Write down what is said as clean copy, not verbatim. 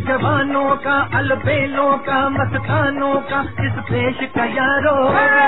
जवानों का, अलबेलों का, मस्तानों का, इस देश का यारो